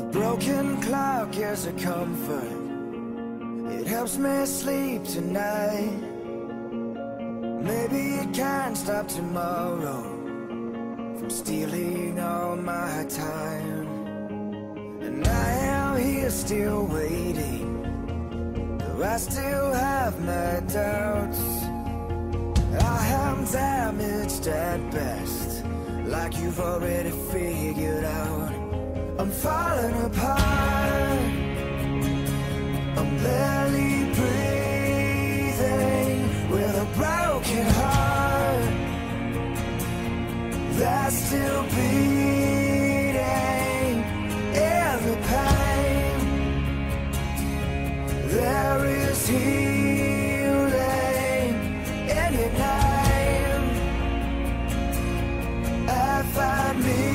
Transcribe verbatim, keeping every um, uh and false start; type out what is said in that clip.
broken clock is a comfort. It helps me sleep tonight. Maybe it can't stop tomorrow from stealing all my time. And I am here still waiting, though I still have my doubts. I am damaged at best, like you've already figured out. I'm falling apart, I'm barely breathing, with a broken heart that's still beating. In the pain, there is healing in your name. I find me